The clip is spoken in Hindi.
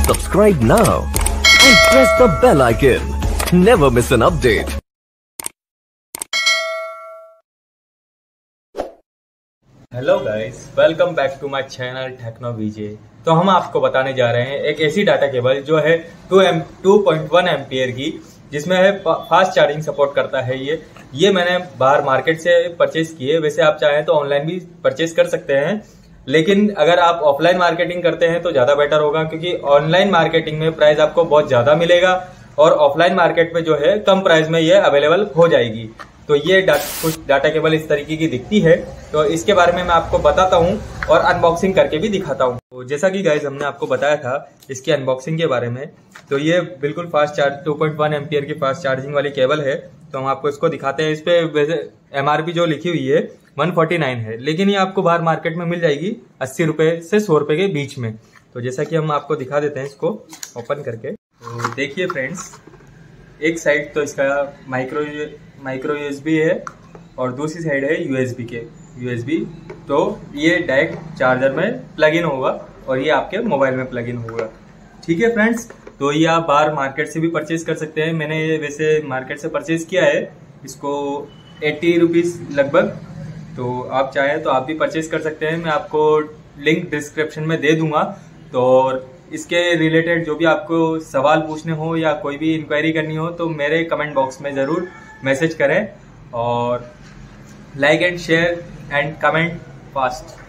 Subscribe now and press the bell icon. Never miss an update. Hello guys, welcome back to my channel Techno VJ. तो हम आपको बताने जा रहे हैं एक ऐसी डाटा केबल जो है 2.1 एम्पियर की, जिसमें है फास्ट चार्जिंग सपोर्ट करता है। ये मैंने बाहर मार्केट से परचेज की है। वैसे आप चाहें तो ऑनलाइन भी परचेज कर सकते हैं, लेकिन अगर आप ऑफलाइन मार्केटिंग करते हैं तो ज्यादा बेटर होगा, क्योंकि ऑनलाइन मार्केटिंग में प्राइस आपको बहुत ज्यादा मिलेगा और ऑफलाइन मार्केट में जो है कम प्राइस में ये अवेलेबल हो जाएगी। तो ये कुछ डाटा केबल इस तरीके की दिखती है, तो इसके बारे में मैं आपको बताता हूँ और अनबॉक्सिंग करके भी दिखाता हूँ। तो जैसा कि गाइज हमने आपको बताया था इसकी अनबॉक्सिंग के बारे में, तो ये बिल्कुल फास्ट चार्ज 2.1 एम्पियर की फास्ट चार्जिंग वाली केबल है। तो हम आपको इसको दिखाते हैं। इस पे वैसे MRP जो लिखी हुई है 149 है, लेकिन ये आपको बाहर मार्केट में मिल जाएगी 80 रुपए से 100 रुपए के बीच में। तो जैसा कि हम आपको दिखा देते हैं इसको ओपन करके। तो देखिए फ्रेंड्स, एक साइड तो इसका माइक्रो USB है और दूसरी साइड है USB। तो ये डायरेक्ट चार्जर में प्लग इन होगा और ये आपके मोबाइल में प्लग इन होगा। ठीक है फ्रेंड्स, तो ये आप बाहर मार्केट से भी परचेज कर सकते हैं। मैंने ये वैसे मार्केट से परचेज किया है इसको 80 रुपीज़ लगभग। तो आप चाहें तो आप भी परचेज कर सकते हैं। मैं आपको लिंक डिस्क्रिप्शन में दे दूंगा। तो इसके रिलेटेड जो भी आपको सवाल पूछने हो या कोई भी इंक्वायरी करनी हो तो मेरे कमेंट बॉक्स में ज़रूर मैसेज करें और like and share and comment fast.